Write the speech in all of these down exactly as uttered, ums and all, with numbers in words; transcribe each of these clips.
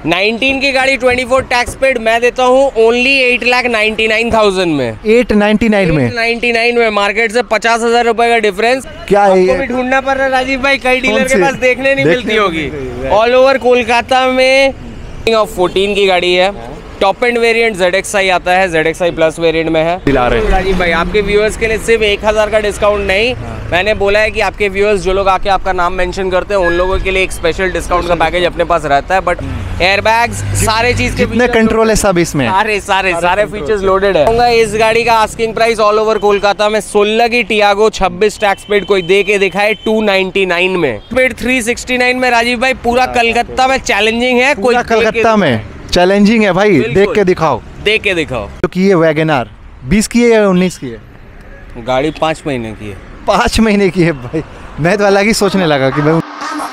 Nineteen की गाड़ी twenty four tax paid मैं देता हूँ only eight lakh ninety nine thousand में। एट नाइन्टी नाइन में नाइन्टी नाइन में मार्केट से पचास हजार रुपए का डिफरेंस। क्या है आपको भी ढूंढना पड़ रहा है राजीव भाई, कई डीलर के पास देखने नहीं मिलती होगी। ऑल ओवर कोलकाता में फोर्टीन की गाड़ी है, top end variant Z X I आता है, Z X I plus variant में है। दिला रहे हैं राजीव भाई आपके व्यूअर्स के लिए सिर्फ एक हजार का डिस्काउंट नहीं, मैंने बोला है कि आपके व्यूअर्स जो लोग आके आपका नाम मेंशन करते हैं उन लोगों के लिए एक स्पेशल डिस्काउंट का पैकेज अपने पास रहता है। बट एयरबैग्स सारे चीज के कितने कंट्रोल है सब इसमें, सारे सारे सारे फीचर्स लोडेड है। इस गाड़ी का asking price all over Kolkata में सोलह की टियागो छब्बीस टैक्स पेड कोई दे के दिखाए टू नाइन्टी नाइन में, पेड थ्री सिक्सटी नाइन में राजीव भाई। पूरा कलकत्ता में चैलेंजिंग है, कोई कलकत्ता में चैलेंजिंग है भाई, देख के दिखाओ, देख के दिखाओ। तो की है वैगनआर बीस की है या उन्नीस की है? गाड़ी पाँच महीने की है। पाँच महीने की है भाई, मैं तो अलग ही सोचने लगा कि भाई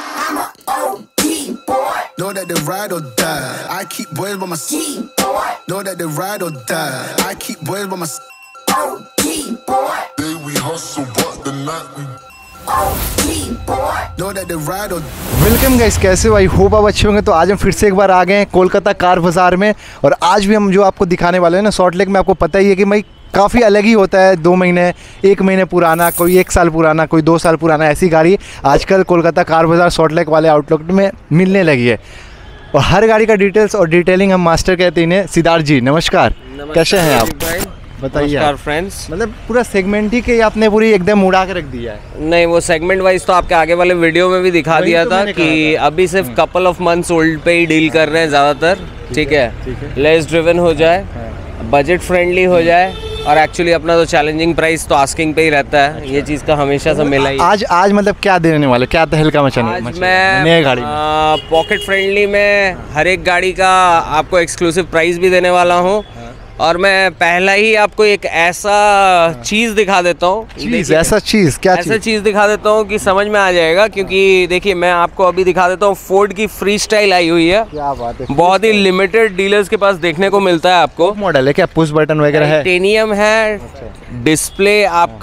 Know that they ride or die. I keep boys by my side. Know that they ride or die. I keep boys by my side. O G boy. Day we hustle, but the night we O G boy. Know that they ride or. Welcome guys, कैसे हो? I hope आप अच्छे होंगे। तो आज हम फिर से एक बार आ गए हैं कोलकाता कार बाज़ार में, और आज भी हम जो आपको दिखाने वाले हैं ना सॉल्ट लेक में, आपको पता ही है कि भाई काफ़ी अलग ही होता है। दो महीने एक महीने पुराना, कोई एक साल पुराना, कोई दो साल पुराना, ऐसी गाड़ी आजकल कोलकाता कार बाज़ार सॉल्ट लेक वाले आउटलेट में मिलने लगी है। और हर गाड़ी का डिटेल्स और डिटेलिंग हम मास्टर कहते हैं। सिद्धार्थ जी नमस्कार, नमस्कार कैसे हैं आप? बताइए फ्रेंड्स। मतलब पूरा सेगमेंट ही के आपने पूरी एकदम उड़ा के रख दिया है। नहीं, वो सेगमेंट वाइज तो आपके आगे वाले वीडियो में भी दिखा दिया तो था कि था। अभी सिर्फ कपल ऑफ मंथ्स ओल्ड पे ही डील कर रहे हैं ज़्यादातर। ठीक है, लेस ड्रिवन हो जाए, बजट फ्रेंडली हो जाए, और एक्चुअली अपना तो चैलेंजिंग प्राइस तो आस्किंग पे ही रहता है। अच्छा। ये चीज़ का हमेशा से मिला ही। आज आज मतलब क्या देने वाले, क्या तहलका मचाने? आज मैं नई गाड़ी पॉकेट फ्रेंडली में हर एक गाड़ी का आपको एक्सक्लूसिव प्राइस भी देने वाला हूँ। और मैं पहला ही आपको एक ऐसा चीज़ दिखा देता हूँ। चीज़ ऐसा चीज़ क्या ऐसा चीज़ दिखा देता हूँ कि समझ में आ जाएगा। क्योंकि देखिए मैं आपको अभी दिखा देता हूँ, फोर्ड की फ्री स्टाइल आई हुई है। क्या बात है, बहुत ही लिमिटेड डीलर्स के पास देखने को मिलता है आपको। मॉडल है क्या, पुश बटन वगैरह है? टाइटेनियम है, डिस्प्ले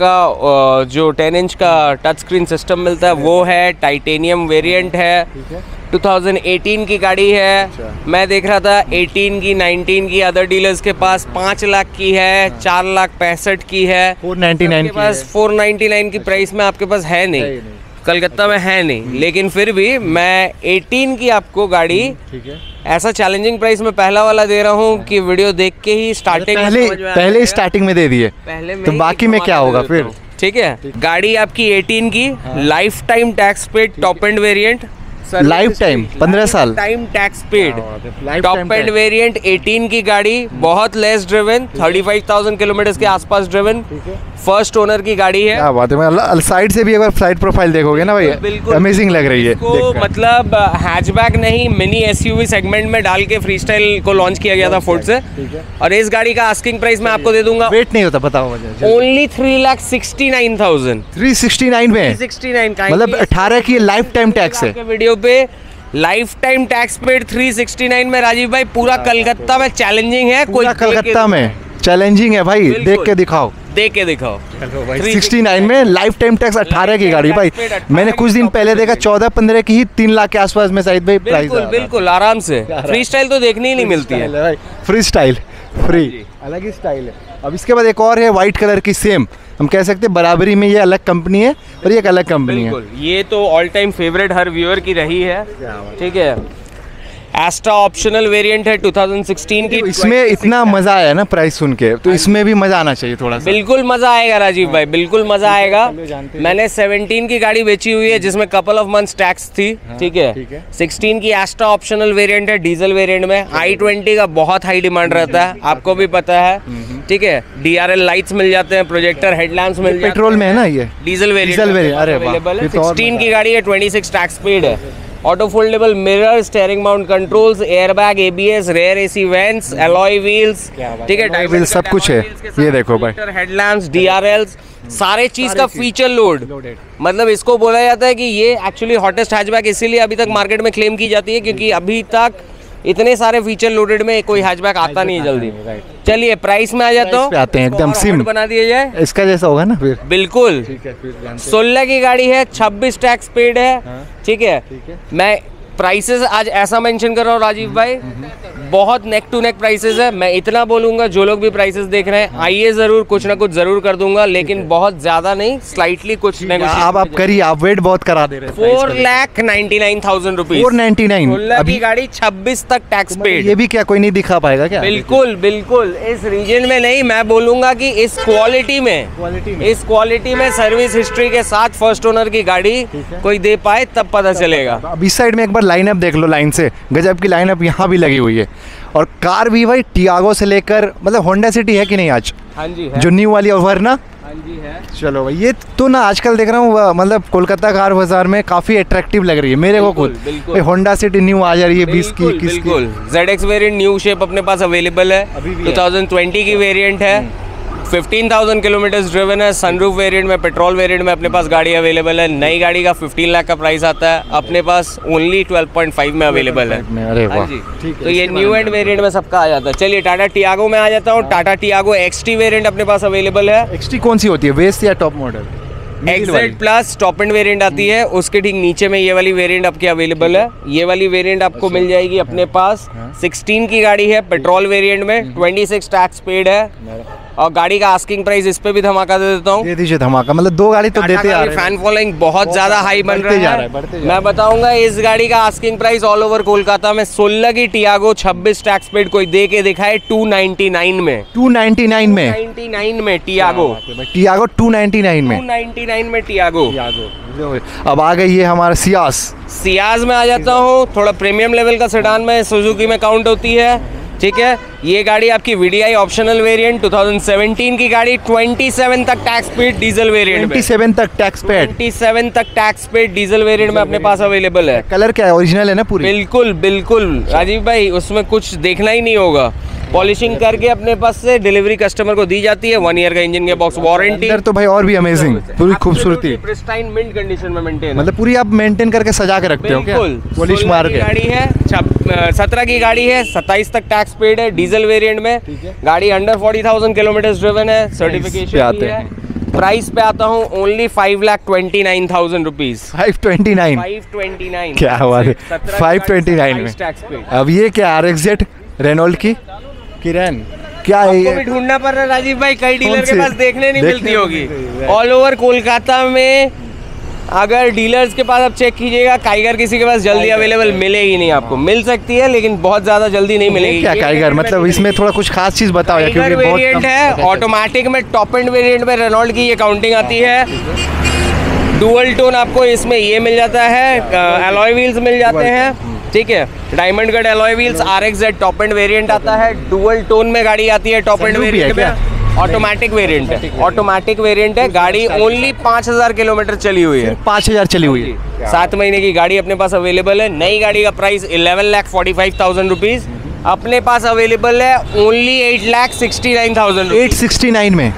आपका जो टेन इंच का टच स्क्रीन सिस्टम मिलता है वो है, टाइटेनियम वेरिएंट है। टू थाउजेंड एटीन की गाड़ी है। अच्छा। मैं देख रहा था एटीन की, नाइनटीन की अदर डीलर्स के पास पाँच लाख की है, चार लाख पैंसठ की है, फोर नाइन्टी नाइन के पास फोर नाइन्टी नाइन की प्राइस में आपके पास है नहीं, है नहीं। कलकत्ता में है नहीं। लेकिन फिर भी मैं एटीन की आपको गाड़ी ठीक है ऐसा चैलेंजिंग प्राइस में पहला वाला दे रहा हूँ कि वीडियो देख के ही स्टार्टिंग पहले पहले स्टार्टिंग में दे दिए, पहले तो बाकी में क्या होगा फिर? ठीक है, गाड़ी आपकी एटीन की, life time tax paid, top end variant, life time पंद्रह साल time tax paid, top end variant eighteen की गाड़ी, बहुत less driven, thirty five thousand kilometre के आसपास ड्रिवन, फर्स्ट ओनर की गाड़ी है। क्या बात है, साइड से भी अगर साइड प्रोफाइल देखोगे ना भाई, अमेजिंग लग रही है। तो मतलब हैचबैक नहीं, मिनी एसयूवी सेगमेंट में डाल के फ्री स्टाइल को लॉन्च किया गया था फोर्ड से। और इस गाड़ी का आस्किंग प्राइस मैं आपको दे दूंगा, वेट नहीं होता पता होगा, only three lakh sixty nine thousand three sixty nine में, सिक्सटी नाइन का मतलब अठारह की लाइफ टाइम टैक्स है। वीडियो पे life time tax paid three sixty nine में राजीव भाई, पूरा कलकत्ता में चैलेंजिंग है। कोई कलकत्ता में चैलेंजिंग है भाई, देख के दिखाओ, देख के दिखाओ। सिक्सटी नाइन में लाइफ टाइम टैक्स अठारह की गाड़ी भाई, मैंने कुछ दिन पहले देखा चौदह पंद्रह की ही तीन लाख के आसपास में शायद भाई प्राइस। बिल्कुल बिल्कुल आराम से। फ्री स्टाइल तो देखने ही नहीं मिलती है, फ्री स्टाइल फ्री अलग ही स्टाइल है। अब इसके बाद एक और है व्हाइट कलर की, सेम हम कह सकते हैं बराबरी में, ये अलग कंपनी है और ये एक अलग कंपनी है। ये तो ऑल टाइम फेवरेट हर व्यूअर की रही है। ठीक है, एस्ट्रा ऑप्शनल वेरिएंट है टू थाउजेंड सिक्सटीन की। इसमें इतना मजा आया ना प्राइस सुन के, तो इसमें भी मजा आना चाहिए थोड़ा सा। बिल्कुल मजा आएगा राजीव भाई, बिल्कुल मजा आएगा। मैंने सेवनटीन की गाड़ी बेची हुई है जिसमें कपल ऑफ मंथ्स टैक्स थी। ठीक है, सिक्सटीन की एस्ट्रा ऑप्शनल वेरिएंट है, डीजल वेरिएंट में। आई ट्वेंटी का बहुत हाई डिमांड रहता है, आपको भी पता है। ठीक है, डी आर एल लाइट्स मिल जाते हैं, प्रोजेक्टर हेडलैम्प्स मिल जाते हैं। पेट्रोल में है ना ये, डीजल वेरिएंट अवेलेबल है। सिक्सटीन की गाड़ी है, ट्वेंटी सिक्स टैक्स पेड है, auto foldable mirror, steering mount controls, airbag, ABS, rear AC vents, alloy wheels. ठीक है, टाइप व्हील्स सब कुछ है। ये देखो भाई, हेडलैम्प्स, डीआरएल्स, सारे चीज का फीचर लोड। मतलब इसको बोला जाता है कि ये एक्चुअली हॉटेस्ट हैचबैक इसीलिए अभी तक मार्केट में क्लेम की जाती है क्योंकि अभी तक इतने सारे फीचर लोडेड में कोई हैचबैक आता नहीं है जल्दी। चलिए प्राइस में आ जाता हूँ, आते हैं एकदम सिम बना दिया जाए, इसका जैसा होगा ना फिर। बिल्कुल, सोलह की गाड़ी है, छब्बीस टैक्स पेड है। ठीक है, मैं प्राइसेस आज ऐसा मेंशन कर रहा हूँ राजीव भाई, बहुत नेक टू नेक प्राइसेस है। मैं इतना बोलूंगा, जो लोग भी प्राइसेस देख रहे हैं आइए जरूर, कुछ ना कुछ जरूर कर दूंगा, लेकिन बहुत ज्यादा नहीं, स्लाइटली कुछ नेगोशिएट। आप आप करिए, आप वेट बहुत करा दे रहे हैं। Four lakh ninety nine thousand rupees, four ninety nine अभी गाड़ी छब्बीस तक टैक्स पेड। ये भी क्या कोई नहीं दिखा पाएगा क्या? बिल्कुल बिल्कुल, इस रीजन में नहीं, मैं बोलूंगा कि इस क्वालिटी में, क्वालिटी में इस क्वालिटी में सर्विस हिस्ट्री के साथ फर्स्ट ओनर की गाड़ी कोई दे पाए तब पता चलेगा। अब इस साइड में एक बार लाइनअप देख लो, लाइन से गजब की लाइनअप यहाँ भी लगी हुई है। और कार भी भाई टियागो से लेकर, मतलब होंडा सिटी है कि नहीं आज? हाँ जी है। जो न्यू वाली और वरना। हाँ जी है। चलो भाई, ये तो ना आजकल देख रहा हूँ, मतलब कोलकाता कार बाजार में काफी अट्रैक्टिव लग रही है मेरे को खुद। बिल्कुल, होंडा सिटी न्यू आ जा रही है बीस की, इक्कीस की। बिल्कुल, Z X variant new shape अपने पास अवेलेबल है, टू थाउजेंड ट्वेंटी की वेरिएंट है, फिफ्टीन थाउजेंड किलोमीटर्स ड्रिवन है। सनरूफ वेरिएंट में, पेट्रोल वेरिएंट में अपने पास गाड़ी अवेलेबल है। नई गाड़ी का फिफ्टीन लाख का प्राइस आता है, अपने पास ओनली ट्वेल्व पॉइंट फाइव में अवेलेबल है। अरे हाँ वाह, जी, ठीक है। तो ये न्यू एंड वेरिएंट में सबका आ जाता है। चलिए टाटा टियागो में आ जाता हूँ। टाटा टियागो एक्सटी वेरिएंट अपने पास अवेलेबल है। एक्सटी कौन सी होती है, वेस्ट या टॉप मॉडल? एक्सेट प्लस टॉप एंड वेरिएंट आती है, उसके ठीक नीचे में ये वाली वेरिएंट आपकी अवेलेबल है। ये वाली वेरिएंट आपको मिल जाएगी अपने पास, सिक्सटीन की गाड़ी है, पेट्रोल वेरिएंट में, ट्वेंटी सिक्स टैक्स पेड है। और गाड़ी का आस्किंग प्राइस इस पे भी धमाका दे देता हूँ। दे दीजिए धमाका, मतलब दो गाड़ी तो देते आ रहे हैं। फैन फॉलोइंग बहुत ज्यादा हाई बन रहा जा है, रहा है, बढ़ते जा मैं बताऊंगा इस गाड़ी का asking price all over Kolkata में सोलह की टियागो छब्बीस टैक्स पेड कोई दे के दिखाए टू नाइन्टी नाइन में, टू नाइन्टी नाइन में, नाइन्टी नाइन में Tiago, Tiago two ninety nine में, टू नाइन्टी नाइन में टियागो। अब आ गई है हमारा सियाज। सियाज में आ जाता हूँ, थोड़ा प्रीमियम लेवल का सेडान में सुजुकी में काउंट होती है, ठीक है। ये गाड़ी आपकी V D I optional variant, two thousand seventeen की गाड़ी, सत्ताईस तक टैक्स पेड डीजल वेरिएंट में, सत्ताईस तक टैक्स पेड, सत्ताईस तक टैक्स पेड डीजल वेरिएंट में अपने पास अवेलेबल है। कलर क्या है, ओरिजिनल है ना पूरी? बिल्कुल बिल्कुल राजीव भाई, उसमें कुछ देखना ही नहीं होगा। पॉलिशिंग करके अपने पास से डिलीवरी कस्टमर को दी जाती है, वन ईयर का इंजन के बॉक्स वारंटी। अंदर तो भाई और भी अमेजिंग, पूरी खूबसूरती, प्रिस्टाइन मिंट कंडीशन में मेंटेन, मतलब पूरी आप मेंटेन करके सजा के रखते हो क्या? पॉलिश मार के। गाड़ी है, सत्रह की गाड़ी है, सत्ताईस तक टैक्स पेड है, डीजल वेरिएंट में, गाड़ी under forty thousand kilometre driven है, सर्टिफिकेशन आते हैं। प्राइस पे आता हूँ only five lakh twenty nine thousand rupees, five twenty nine, five twenty nine. क्या बात है, फाइव ट्वेंटी नाइन में। अब ये क्या आर एक्स जेड रेनॉल्ट की किरण, क्या है आपको भी ढूंढना पड़ रहा है राजीव भाई, कई डीलर के पास देखने नहीं मिलती होगी मिलती ऑल ओवर कोलकाता में। अगर डीलर्स के पास आप चेक कीजिएगा, काइगर किसी के पास जल्दी अवेलेबल मिलेगी नहीं, आपको मिल सकती है लेकिन बहुत ज्यादा जल्दी नहीं मिलेगी। क्या काइगर, मतलब इसमें थोड़ा कुछ खास चीज बताओ यार, क्योंकि बहुत वेरिएंट है ऑटोमेटिक में, टॉप एंड वेरिएंट में रेनॉल्ट की ये काउंटिंग आती है। डुअल टोन आपको इसमें ये मिल जाता है, अलॉय व्हील्स मिल जाते हैं, ठीक है। Diamond cut alloy wheels, R X Z top end variant आता है, डुअल टोन में गाड़ी आती है, टॉप एंड वेरिएंट में, ऑटोमेटिक वेरिएंट है, ऑटोमेटिक वेरिएंट है। गाड़ी ओनली पाँच हजार किलोमीटर चली हुई है, पाँच हजार चली हुई है, सात महीने की गाड़ी अपने पास अवेलेबल है। नई गाड़ी का price eleven lakh forty five thousand rupees अपने पास अवेलेबल है, only eight lakh sixty nine thousand, eight sixty nine में,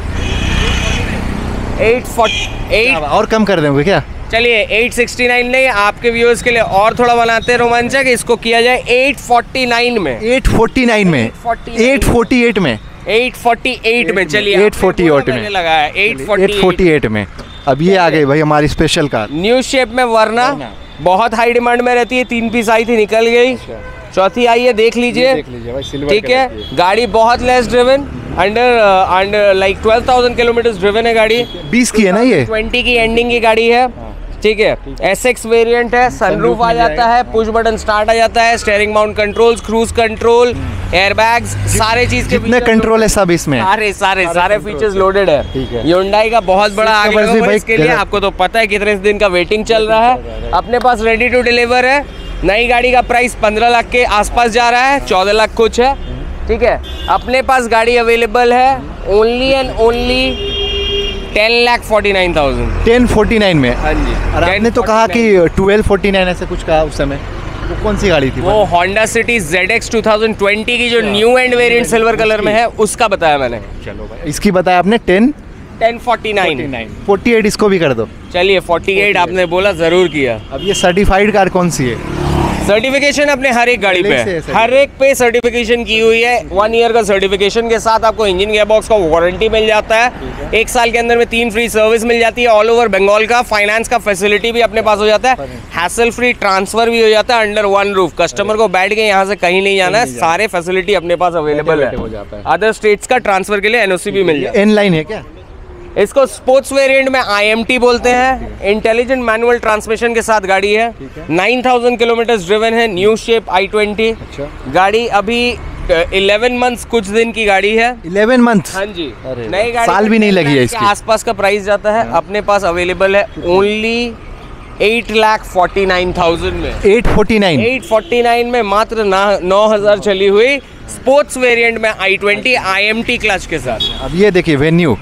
एट फोर्टी एट और कम कर देंगे क्या? चलिए एट सिक्सटी नाइन नहीं, आपके व्यूअर्स के लिए और थोड़ा बनाते हैं रोमांचक, इसको किया जाए एट फोर्टी नाइन में, एट फोर्टी नाइन में, एट फोर्टी एट में, एट फोर्टी एट में। चलिए एट फोर्टी एट में लगा है, एट फोर्टी एट में। अब ये आ गई भाई हमारी स्पेशल कार, न्यू शेप में, वरना बहुत हाई डिमांड में रहती है, तीन पीस आई थी निकल गई, चौथी आई है, देख लीजिए, ठीक है। गाड़ी बहुत less driven, under under like twelve thousand kilometre driven है गाड़ी, बीस की है ना ये, ट्वेंटी की एंडिंग की गाड़ी है, ठीक है। एस एक्स वेरिएंट है, सनरूफ आ जाता है, पुश बटन स्टार्ट आ जाता है, steering mount controls, cruise control, airbags, सारे चीज के कितने कंट्रोल है सब इसमें, सारे सारे सारे फीचर्स लोडेड है। Hyundai का बहुत बड़ा आगे लगा इसके लिए, आपको तो पता है कितने दिन का वेटिंग चल रहा है, अपने पास रेडी टू डिलीवर है। नई गाड़ी का प्राइस पंद्रह लाख के आसपास जा रहा है, चौदह लाख कुछ है, ठीक है। अपने पास गाड़ी अवेलेबल है only and only ten lakh forty nine thousand, ten forty nine में। हाँ जी, और आपने तो कहा कि ट्वेल्व फोर्टी नाइन ऐसे कुछ कहा उस समय, वो कौन सी गाड़ी थी? वो Honda City Z X two thousand twenty की जो new end variant silver colour में है, उसका बताया मैंने। चलो भाई, इसकी बताया आपने ten ten forty nine, forty eight, इसको भी कर दो। चलिए फोर्टी एट आपने बोला, जरूर किया। अब ये सर्टिफाइड कार कौन सी है? सर्टिफिकेशन अपने हर एक गाड़ी पे पहले से है, है हर एक पे सर्टिफिकेशन की हुई है। वन ईयर का सर्टिफिकेशन के साथ आपको इंजन गियर बॉक्स का वारंटी मिल जाता है। एक साल के अंदर में तीन फ्री सर्विस मिल जाती है। ऑल ओवर बंगाल का फाइनेंस का फैसिलिटी भी अपने पास हो जाता है। हैसल फ्री ट्रांसफर भी हो जाता है अंडर वन रूफ। कस्टमर को बैठ के यहाँ से कहीं नहीं जाना है, सारे फैसिलिटी अपने पास अवेलेबल है। अदर स्टेट्स का ट्रांसफर के लिए एनओसी भी मिल जाता है। एन लाइन है क्या? इसको स्पोर्ट्स वेरिएंट में आई एम टी बोलते हैं। इंटेलिजेंट मैनुअल ट्रांसमिशन के साथ गाड़ी है। नाइन थाउजेंड किलोमीटर ड्रिवन है। New shape i twenty. गाड़ी अभी इलेवन मंथ्स कुछ दिन की गाड़ी है। Eleven month? हाँ जी, नई गाड़ी साल भी नहीं लगी है इसकी। आसपास का प्राइस जाता है। अपने पास अवेलेबल है only eight lakh forty nine thousand में। Eight forty nine eight forty nine में मात्र नौ हजार चली हुई स्पोर्ट्स वेरिएंट में i twenty I M T clutch के साथ। अब ये देखिए वेन्यू,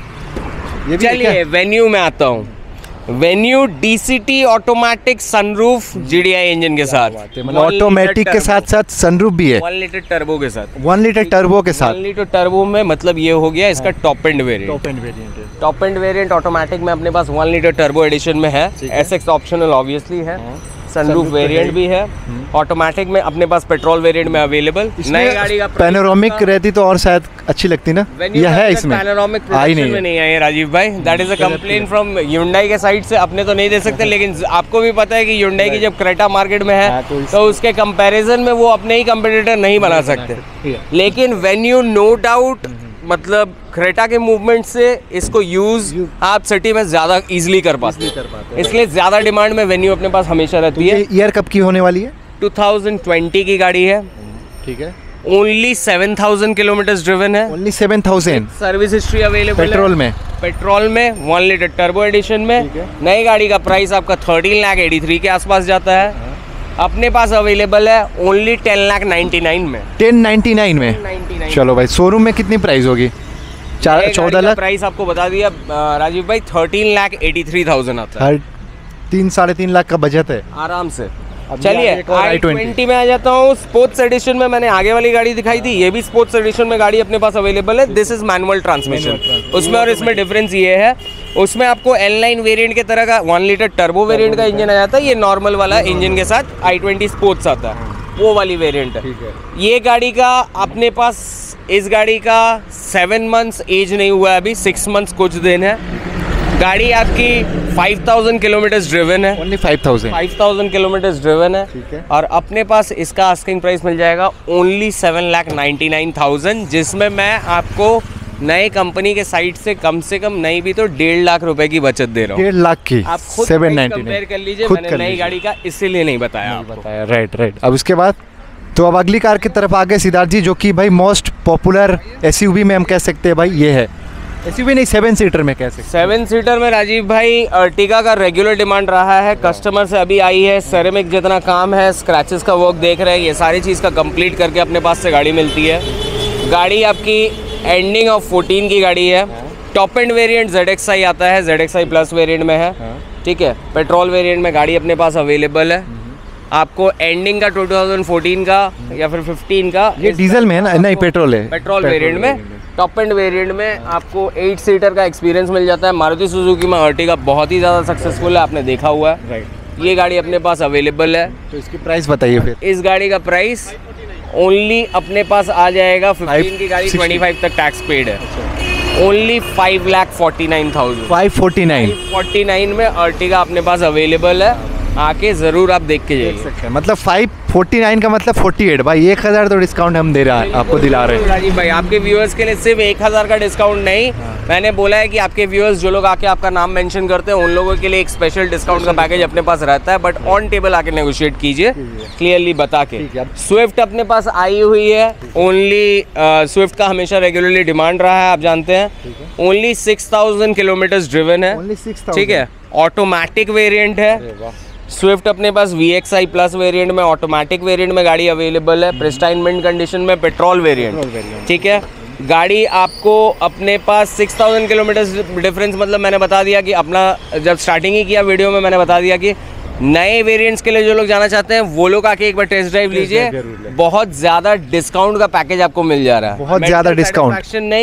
ये भी है चलिए क्या? वेन्यू में आता हूँ। Venue DCT automatic sunroof GDI engine के साथ, मतलब ऑटोमेटिक के साथ साथ सनरूफ भी है। वन लीटर टर्बो के साथ। वन लीटर टर्बो के साथ। वन लीटर टर्बो में मतलब ये हो गया इसका top end variant. Top end variant है। टॉप एंड वेरिएंट ऑटोमेटिक में अपने पास वन लीटर टर्बो एडिशन में है। एसएक्स ऑप्शनल ऑब्वियसली है। सनरूफ वेरिएंट भी है। ऑटोमेटिक में अपने पास पेट्रोल वेरिएंट में अवेलेबल। नई गाड़ी का पैनोरामिक रहती तो और शायद अच्छी लगती ना। यह है इसमें पैनोरामिक आई प्रोडक्शन में नहीं है राजीव भाई। That is a complaint from Hyundai के साइड से। अपने तो नहीं दे सकते, लेकिन आपको भी पता है कि Hyundai की जब क्रेटा मार्केट में है तो उसके कंपैरिजन में वो अपने ही कंपटीटर नहीं बना सकते। लेकिन वेन्यू नो डाउट मतलब क्रेटा के मूवमेंट से इसको यूज आप सिटी में ज्यादा इजीली कर पाते हैं, इसलिए ज्यादा डिमांड में वेन्यू अपने पास हमेशा रहती है। ईयर कब की होने वाली है? टू थाउजेंड ट्वेंटी की गाड़ी है। ठीक है। Only seven thousand kilometre driven है। Only seven thousand. Service history available petrol में? पेट्रोल में वन लीटर टर्बो एडिशन में। नई गाड़ी का प्राइस आपका थर्टीन लाख एटी थ्री के आसपास जाता है। अपने पास अवेलेबल है only ten lakh ninety nine में। टेन नाइन्टी नाइन में? नाइन्टी चलो भाई, शोरूम में कितनी प्राइस होगी? चार चौदह लाख प्राइस आपको बता दिया राजीव भाई। Thirteen lakh eighty three thousand आता है। हर तीन साढ़े तीन लाख का बजट है आराम से। चलिए आई ट्वेंटी में आ जाता हूँ। स्पोर्ट्स एडिशन में मैंने आगे वाली गाड़ी दिखाई थी, ये भी स्पोर्ट्स एडिशन में गाड़ी अपने पास अवेलेबल है। This is manual transmission. उसमें और इसमें डिफरेंस ये है, उसमें आपको एल नाइन वेरिएंट के तरह का वन लीटर टर्बो वेरिएंट का इंजन आ जाता है। ये नॉर्मल वाला इंजन के साथ आई ट्वेंटी स्पोर्ट्स आता है, वो वाली वेरिएंट है। ये गाड़ी का अपने पास, इस गाड़ी का सेवन मंथ्स एज नहीं हुआ है अभी, सिक्स मंथ्स कुछ दिन है। गाड़ी आपकी फाइव थाउजेंड किलोमीटर ड्रिवन है। Only five thousand five thousand kilometre driven है। ठीक है। और अपने पास इसका आस्किंग प्राइस मिल जाएगा only seven lakh ninety nine thousand, जिसमें मैं आपको नए कंपनी के साइड से कम से कम नहीं भी तो डेढ़ लाख रुपए की बचत दे रहा हूँ। डेढ़ लाख की आप खुद कंपेयर कर लीजिए। मैंने नई गाड़ी का इसीलिए नहीं बताया आपको। बताया। Right right. अब उसके बाद तो अब अगली कार की तरफ आ गए सिद्धार्थ जी, जो कि भाई मोस्ट पॉपुलर एसयूवी में हम कह सकते हैं भाई ये है। एसयूवी नहीं, सेवन सीटर में कह सकते हैं। सेवन सीटर में राजीव भाई अर्टिगा का रेगुलर डिमांड रहा है। कस्टमर से अभी आई है, सेरेमिक जितना काम है, स्क्रैचेस का वर्क देख रहे हैं, ये सारी चीज़ का कंप्लीट करके अपने पास से गाड़ी मिलती है। गाड़ी आपकी एंडिंग ऑफ फोर्टीन की गाड़ी है। Top end variant Z X I आता है, Z X I plus variant में है। ठीक है। पेट्रोल वेरिएंट में गाड़ी अपने पास अवेलेबल है। आपको एंडिंग का टू थाउजेंड फोर्टीन का या फिर फिफ्टीन का, ये डीजल में है ना? नहीं, पेट्रोल है। पेट्रोल वेरिएंट में। टॉप एंड वेरिएंट में आपको एट सीटर का एक्सपीरियंस मिल जाता है। मारुति सुजुकी में अर्टिगा बहुत ही ज़्यादा सक्सेसफुल है, आपने देखा हुआ है। राइट। ये गाड़ी अपने पास अवेलेबल है। तो इसकी प्राइस बताइए फिर। इस गाड़ी का प्राइस ओनली अपने पास आ जाएगा, फिफ्टीन की गाड़ी ट्वेंटी फाइव तक टैक्स पेड है। Only five lakh forty nine thousand five forty nine forty nine में अर्टिगा अपने पास अवेलेबल है। आके ज़रूर आप देख के जाइए। मतलब फाइव फोर्टी नाइन का मतलब फोर्टी एट। भाई एक हज़ार तो डिस्काउंट हम दे रहा है, आपको दिला रहे हैं राजीव भाई। आपके व्यूअर्स के लिए सिर्फ एक हज़ार का डिस्काउंट नहीं, मैंने बोला है कि आपके व्यूअर्स जो लोग आके आपका नाम मेंशन करते हैं उन लोगों के लिए एक स्पेशल डिस्काउंट का पैकेज अपने पास रहता है। बट ऑन टेबल आके नेगोशिएट कीजिए क्लियरली बता के। स्विफ्ट अपने पास आई हुई है। ओनली स्विफ्ट का हमेशा रेगुलरली डिमांड रहा है, आप जानते हैं। Only six thousand kilometre driven है। ठीक है। ऑटोमेटिक वेरिएंट है। स्विफ्ट अपने पास V X I plus variant में, ऑटोमेटिक वेरिएंट में गाड़ी अवेलेबल है। प्रिस्टाइन मिंट कंडीशन में, पेट्रोल वेरिएंट। ठीक है। गाड़ी आपको अपने पास सिक्स थाउजेंड किलोमीटर डिफरेंस, मतलब मैंने बता दिया कि अपना जब स्टार्टिंग ही किया वीडियो में मैंने बता दिया कि नए वेरिएंट्स के लिए जो लोग जाना चाहते हैं वो लोग आके एक बार टेस्ट ड्राइव लीजिए। बहुत ज़्यादा डिस्काउंट का पैकेज आपको मिल जा रहा है। बहुत ज़्यादा डिस्काउंट नहीं,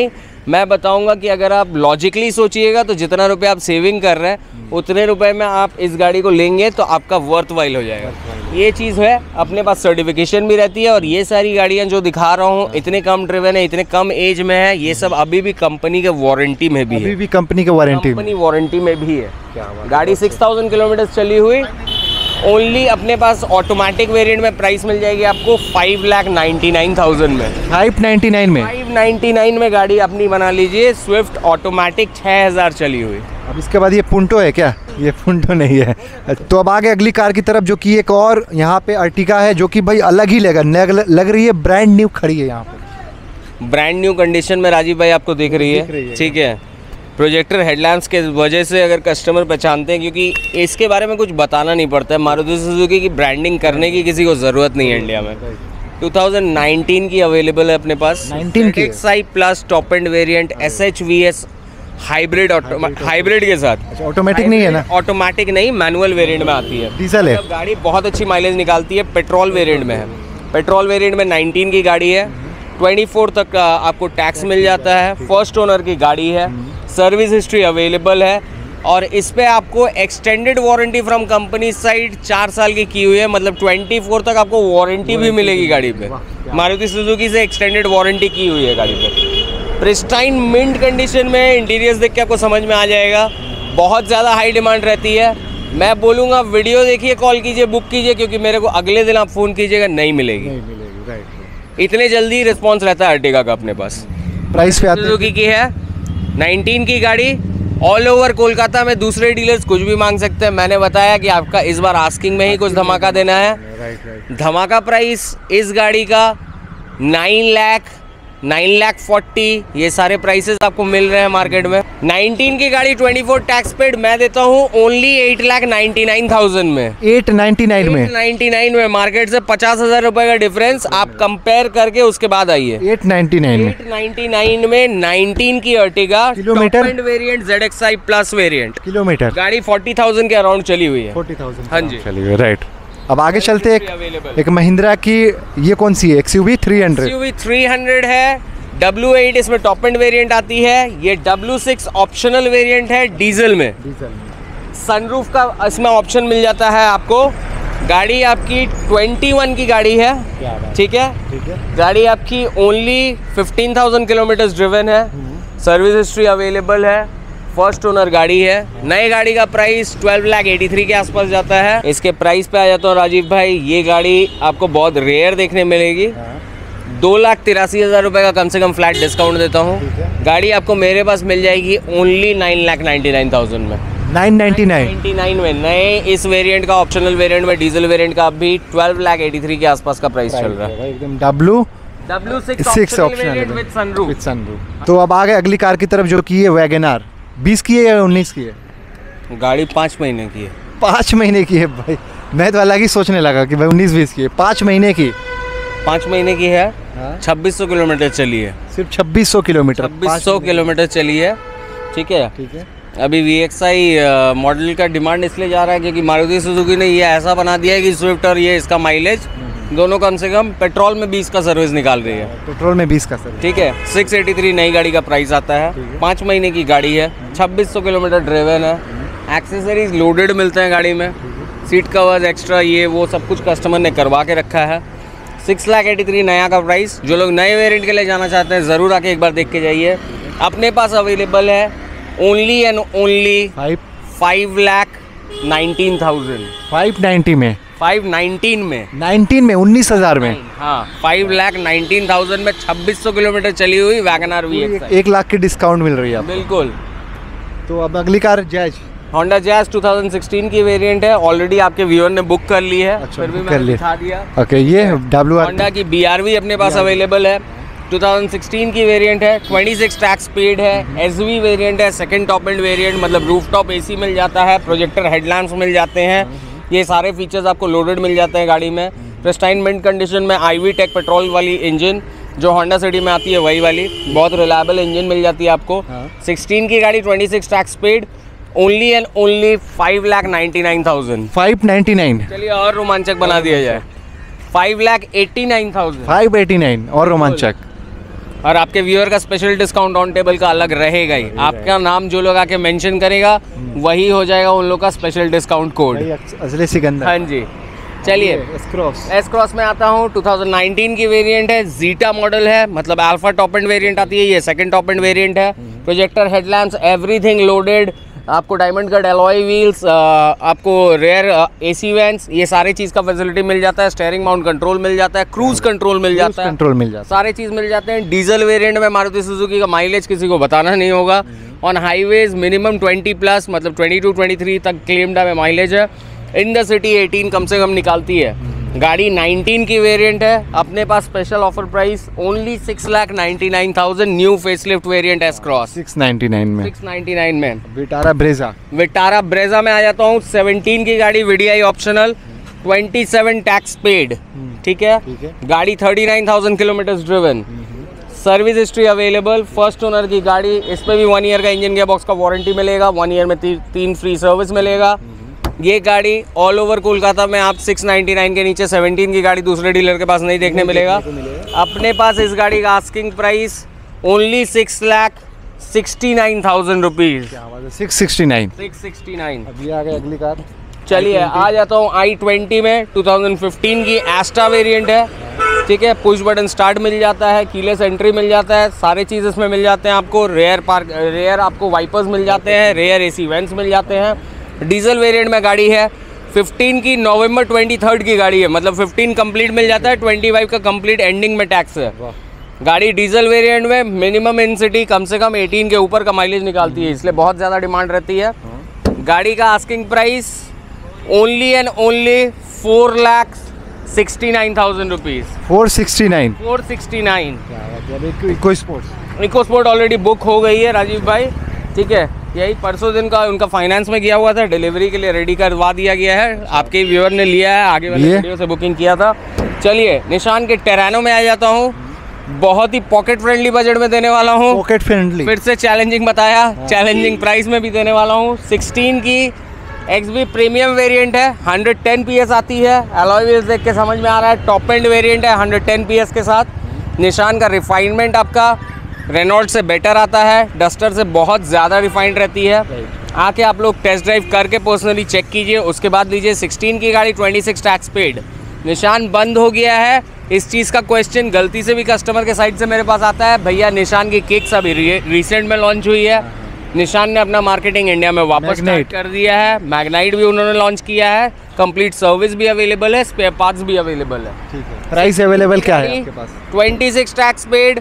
मैं बताऊंगा कि अगर आप लॉजिकली सोचिएगा तो जितना रुपए आप सेविंग कर रहे हैं उतने रुपए में आप इस गाड़ी को लेंगे तो आपका वर्थ वाइल हो जाएगा। ये चीज़ है, अपने पास सर्टिफिकेशन भी रहती है और ये सारी गाड़ियाँ जो दिखा रहा हूँ इतने कम ड्रिवन है, इतने कम एज में है, ये सब अभी भी कंपनी के वारंटी में भी अभी है, भी कंपनी के वारंटी कंपनी वारंटी में भी है। गाड़ी सिक्स थाउजेंड किलोमीटर चली हुई, ओनली अपने पास ऑटोमेटिक वेरिएंट में प्राइस मिल जाएगी आपको five lakh ninety nine thousand में। फाइव नाइन्टी नाइन में फाइव नाइन्टी नाइन में गाड़ी अपनी बना लीजिए, स्विफ्ट ऑटोमेटिक छः हज़ार चली हुई। अब इसके बाद ये पुंटो है क्या? ये पुंटो नहीं है। तो अब आगे अगली कार की तरफ, जो कि एक और यहाँ पे अर्टिगा है, जो कि भाई अलग ही लगा लग, लग रही है, ब्रांड न्यू खड़ी है यहाँ पे, ब्रांड न्यू कंडीशन में राजीव भाई आपको दिख रही है, ठीक है। प्रोजेक्टर हेडलैम्प्स के वजह से अगर कस्टमर पहचानते हैं, क्योंकि इसके बारे में कुछ बताना नहीं पड़ता है, मारुति सुजुकी की ब्रांडिंग करने की किसी को ज़रूरत नहीं है इंडिया में। टू थाउजेंड नाइनटीन की अवेलेबल है अपने पास, नाइनटीन की एक्साई plus top end variant S H V S hybrid, hybrid के साथ। ऑटोमेटिक नहीं है ना? ऑटोमेटिक नहीं, मैनुअल वेरिएंट में आती है, डीजल है। गाड़ी बहुत अच्छी माइलेज निकालती है, पेट्रोल वेरिएंट में है। पेट्रोल वेरिएंट में नाइनटीन की गाड़ी है, ट्वेंटी फोर तक आपको टैक्स मिल जाता है, फर्स्ट ओनर की गाड़ी है, सर्विस हिस्ट्री अवेलेबल है और इस पे आपको extended warranty from company side चार साल की की हुई है, मतलब ट्वेंटी फोर तक आपको वारंटी भी मिलेगी गाड़ी पे। मारुति सुजुकी से एक्सटेंडेड वारंटी की हुई है गाड़ी पे। प्रिस्टाइन मिंट कंडीशन में, इंटीरियर्स देख के आपको समझ में आ जाएगा। बहुत ज़्यादा हाई डिमांड रहती है, मैं बोलूँगा वीडियो देखिए, कॉल कीजिए, बुक कीजिए, क्योंकि मेरे को अगले दिन आप फ़ोन कीजिएगा नहीं मिलेगी, इतने जल्दी रिस्पॉन्स रहता है अर्टिगा का अपने पास। प्राइस पे आते सुजुकी की है, नाइनटीन की गाड़ी, ऑल ओवर कोलकाता में दूसरे डीलर्स कुछ भी मांग सकते हैं। मैंने बताया कि आपका इस बार आस्किंग में ही कुछ धमाका देना है। धमाका प्राइस इस गाड़ी का nine lakh nine lakh forty, ये सारे प्राइसेस आपको मिल रहे हैं मार्केट में। नाइनटीन की गाड़ी ट्वेंटी फोर टैक्स पेड मैं देता हूँ only eight lakh ninety nine thousand में। एट नाइन्टी नाइन में नाइन्टी नाइन में मार्केट से पचास हजार रुपए का डिफरेंस आप कंपेयर करके उसके बाद आइए। एट नाइन्टी नाइन में एट नाइन्टी नाइन में नाइनटीन की Ertiga, kilometre? Top end variant Z X I plus variant, kilometre गाड़ी फोर्टी थाउजेंड के अराउंड चली हुई है। फोर्टी थाउजेंड हाँ जी, चलिए, राइट। अब आगे चलते एक एक महिंद्रा की, ये कौन सी है? XUV three hundred. XUV three hundred है, डब्ल्यू एट इसमें टॉप एंड वेरिएंट आती है, ये डब्ल्यू सिक्स ऑप्शनल वेरिएंट है डीजल में। सनरूफ का इसमें ऑप्शन मिल जाता है आपको। गाड़ी आपकी ट्वेंटी वन की गाड़ी है, ठीक है, गाड़ी आपकी only fifteen thousand kilometre driven है, सर्विस हिस्ट्री अवेलेबल है, फर्स्ट ओनर गाड़ी है। नई गाड़ी का price twelve lakh eighty three के आसपास जाता है। इसके प्राइस पे आ जाता हूँ राजीव भाई, ये गाड़ी आपको बहुत रेयर देखने मिलेगी। दो लाख तिरासी हज़ार रुपये का कम से कम फ्लैट डिस्काउंट देता हूँ। गाड़ी आपको मेरे पास मिल जाएगी only nine lakh ninety nine thousand में। Nine ninety nine ninety nine में नए इस वेरिएंट का, ऑप्शनल वेरिएंट में, डीजल वेरिएंट का अभी ट्वेल्व लाख एटी थ्री के आसपास का प्राइस चल रहा है। एकदम W W six optional with sunroof. With sunroof. तो अब आगे अगली कार की तरफ, जो की है वैगनआर। बीस की है या उन्नीस की है? गाड़ी पाँच महीने की है। पाँच महीने की है भाई, मैं तो अलग ही सोचने लगा कि भाई उन्नीस बीस की है। पाँच महीने की पाँच महीने की है, छब्बीस सौ किलोमीटर चली है, सिर्फ छब्बीस सौ किलोमीटर छब्बीस सौ किलोमीटर चली है, ठीक है। ठीक है। अभी वी एक्स आई मॉडल का डिमांड इसलिए जा रहा है क्योंकि मारुति सुजुकी ने ये ऐसा बना दिया है कि स्विफ्ट और ये इसका माइलेज दोनों कम से कम पेट्रोल में बीस का सर्विस निकाल रही है, पेट्रोल में बीस का सर्विस, ठीक है। सिक्स एटी थ्री नई गाड़ी का प्राइस आता है, पाँच महीने की गाड़ी है, छब्बीस सौ किलोमीटर ड्रिवन है, एक्सेसरीज लोडेड मिलते हैं गाड़ी में, सीट कवर्स एक्स्ट्रा ये वो सब कुछ कस्टमर ने करवा के रखा है। सिक्स लाख एटी थ्री नया का प्राइस। जो लोग नए वेरिएंट के लिए जाना चाहते हैं ज़रूर आके एक बार देख के जाइए। अपने पास अवेलेबल है only and only five five lakh nineteen thousand five ninety में फाइव नाइनटीन में नाइनटीन में उन्नीस हज़ार में, हाँ, फाइव लाख नाइनटीन थाउजेंड में छब्बीस सौ किलोमीटर चली हुई वैगनआर वी एक्स आई। एक लाख की डिस्काउंट मिल रही है आपको। बिल्कुल। तो अब अगली car Jazz, Honda Jazz two thousand sixteen की वेरिएंट है, ऑलरेडी आपके व्यूअर ने बुक कर ली है। अच्छा, फिर भी बुक कर मैंने ली। दिखा दिया। ओके, ये डब्ल्यू आर होंडा की बी आर वी अपने पास अवेलेबल है, टू थाउजेंड सिक्सटीन की वेरिएंट है, ट्वेंटी सिक्स टैक्स स्पीड है, एसवी वेरिएंट है, सेकंड टॉप एंड वेरिएंट, मतलब रूफ टॉप एसी मिल जाता है, प्रोजेक्टर हेडलैम्प्स मिल जाते हैं, ये सारे फीचर्स आपको लोडेड मिल जाते हैं गाड़ी में। प्रिस्टाइन मिंट कंडीशन में आईवी टेक पेट्रोल वाली इंजन जो होंडा सिटी में आती है वही वाली, बहुत रिलायबल इंजन मिल जाती है आपको। सिक्सटीन की गाड़ी, twenty six tax speed, only and only five lakh ninety nine thousand five ninety nine. चलिए और रोमांचक बना दिया जाए, five lakh eighty nine thousand five eighty nine और रोमांचक। और आपके व्यूअर का स्पेशल डिस्काउंट ऑन टेबल का अलग रहेगा ही। आपका नाम जो लोग आके मेंशन करेगा वही हो जाएगा उन लोग का स्पेशल डिस्काउंट कोड। असली सिकंदर। हाँ जी, चलिए एस क्रॉस एस क्रॉस में आता हूँ। टू थाउजेंड नाइनटीन की वेरिएंट है, जीटा मॉडल है, मतलब अल्फा टॉप एंड वेरिएंट आती है, ये सेकंड टॉप एंड वेरिएंट है। प्रोजेक्टर हेडलैम्प्स एवरीथिंग लोडेड, आपको डायमंड कट एलॉय व्हील्स, आपको रेयर एसी वेंट्स, ये सारी चीज़ का फैसिलिटी मिल जाता है। स्टीयरिंग माउंट कंट्रोल मिल जाता है, क्रूज कंट्रोल मिल जाता है, कंट्रोल मिल जाता है, सारे चीज़ मिल जाते हैं। डीजल वेरिएंट में मारुति सुजुकी का माइलेज किसी को बताना नहीं होगा। On highways minimum twenty plus, मतलब ट्वेंटी टू ट्वेंटी थ्री तक क्लेम्ड है माइलेज है। इन द सिटी एटीन कम से कम निकालती है। गाड़ी नाइनटीन की वेरिएंट है, अपने पास special offer price only six lakh ninety nine thousand, new facelift variant S cross six ninety nine में। सिक्स नाइन्टी नाइन में विटारा ब्रेजा। विटारा ब्रेजा में आ जाता हूँ। सेवनटीन की गाड़ी, VDI optional, twenty seven tax paid, ठीक है। गाड़ी thirty nine thousand kilometre driven, service history available, first owner की गाड़ी। इस पे भी वन ईयर का इंजन गियर बॉक्स का वारंटी मिलेगा, वन ईयर में ती, तीन फ्री सर्विस मिलेगा। ये गाड़ी ऑल ओवर कोलकाता में आप सिक्स नाइन्टी नाइन के नीचे सेवनटीन की गाड़ी दूसरे डीलर के पास नहीं देखने मिलेगा। अपने पास इस गाड़ी का asking price only six lakh sixty nine thousand rupees, six sixty nine six sixty nine. अभी आ गई अगली कार। चलिए आ जाता हूँ आई ट्वेंटी में। टू थाउजेंड फिफ्टीन की एस्टा वेरिएंट है, ठीक है। पुश बटन स्टार्ट मिल जाता है, कीलेस एंट्री मिल जाता है, सारे चीज़ इसमें मिल जाते हैं आपको। रेयर पार्क रेयर आपको वाइपर्स मिल जाते हैं, रेयर एसी वेंट्स मिल जाते हैं। डीजल वेरिएंट में गाड़ी है, फिफ्टीन की नवंबर ट्वेंटी थर्ड की गाड़ी है, मतलब फिफ्टीन कंप्लीट मिल जाता है, ट्वेंटी फाइव का कंप्लीट एंडिंग में टैक्स है। गाड़ी डीजल वेरिएंट में मिनिमम इन सिटी कम से कम एटीन के ऊपर का माइलेज निकालती है, इसलिए बहुत ज़्यादा डिमांड रहती है। गाड़ी का asking price only and only four lakh sixty nine thousand rupees, four sixty nine four sixty nine. EcoSports EcoSport already book हो गई है राजीव भाई, ठीक है। यही परसों दिन का उनका फाइनेंस में गया हुआ था, डिलीवरी के लिए रेडी करवा दिया गया है। आपके व्यूअर ने लिया है, आगे वाले वीडियो से बुकिंग किया था। चलिए निशान के टेरानो में आ जाता हूँ। बहुत ही पॉकेट फ्रेंडली बजट में देने वाला हूँ, पॉकेट फ्रेंडली। फिर से चैलेंजिंग बताया, चैलेंजिंग प्राइस में भी देने वाला हूँ। सिक्सटीन की एक्सबी प्रीमियम वेरिएंट है, हंड्रेड टेन पीएस आती है। अलॉय व्हील्स देख के समझ में आ रहा है, टॉप एंड वेरिएंट है, हंड्रेड टेन पीएस के साथ। निशान का रिफाइनमेंट आपका रेनॉल्ट से बेटर आता है, डस्टर से बहुत ज़्यादा रिफाइंड रहती है। आके आप लोग टेस्ट ड्राइव करके पर्सनली चेक कीजिए, उसके बाद लीजिए। सिक्सटीन की गाड़ी, ट्वेंटी सिक्स टैक्स पेड। निशान बंद हो गया है, इस चीज़ का क्वेश्चन गलती से भी कस्टमर के साइड से मेरे पास आता है, भैया निशान की किक्स अभी रिसेंट में लॉन्च हुई है। निशान ने अपना मार्केटिंग इंडिया में वापस स्टार्ट कर दिया है। मैग्नाइट भी उन्होंने लॉन्च किया है, कंप्लीट सर्विस भी अवेलेबल है, स्पेयर पार्ट्स भी अवेलेबल है। ठीक है, प्राइस अवेलेबल क्या है आपके पास? Twenty six tax paid,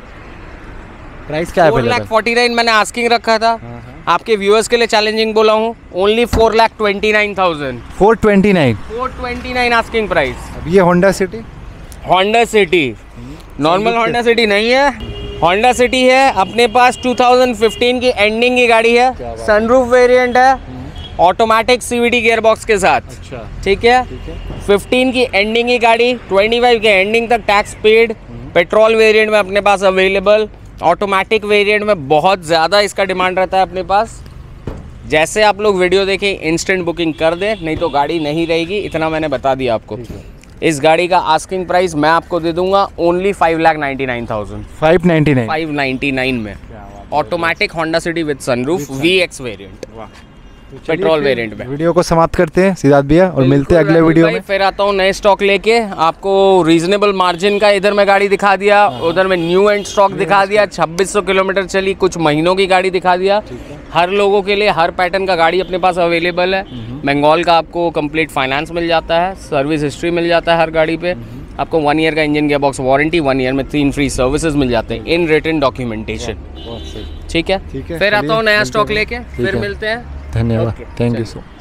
price क्या फोर लाख फोर्टी नाइन मैंने आस्किंग रखा था। आपके व्यूअर्स के लिए चैलेंजिंग बोला हूँ, only four lakh twenty nine thousand, four twenty nine four twenty nine asking price. अब ये Honda City, Honda City normal Honda City नहीं है, होंडा सिटी है। अपने पास टू थाउजेंड फिफ्टीन की एंडिंग की गाड़ी है, सनरूफ वेरिएंट है, ऑटोमेटिक सीवीटी गियर बॉक्स के साथ, अच्छा ठीक है। फिफ्टीन की एंडिंग की गाड़ी, ट्वेंटी फाइव के एंडिंग तक टैक्स पेड, पेट्रोल वेरिएंट में अपने पास अवेलेबल। ऑटोमेटिक वेरिएंट में बहुत ज़्यादा इसका डिमांड रहता है अपने पास। जैसे आप लोग वीडियो देखें इंस्टेंट बुकिंग कर दें, नहीं तो गाड़ी नहीं रहेगी, इतना मैंने बता दिया आपको। इस गाड़ी का आस्किंग प्राइस मैं आपको दे दूंगा only five lakh ninety nine thousand, five ninety nine five ninety nine में। Automatic Honda City with sunroof V X variant, petrol variant में। वीडियो को समाप्त करते हैं सिद्धार्थ भैया और मिलते हैं अगले वीडियो में। फिर आता हूँ नए स्टॉक लेके, आपको रीजनेबल मार्जिन का इधर में गाड़ी दिखा दिया, उधर में न्यू एंड स्टॉक दिखा दिया, छब्बीस सौ किलोमीटर चली, कुछ महीनों की गाड़ी दिखा दिया। हर लोगों के लिए हर पैटर्न का गाड़ी अपने पास अवेलेबल है। बंगाल का आपको कंप्लीट फाइनेंस मिल जाता है, सर्विस हिस्ट्री मिल जाता है हर गाड़ी पे। आपको वन ईयर का engine gear box warranty, one year में तीन फ्री सर्विसेज मिल जाते हैं इन रिटन डॉक्यूमेंटेशन, ठीक है। फिर आता हूँ नया स्टॉक लेके, फिर मिलते हैं। धन्यवाद, थैंक यू सो मच।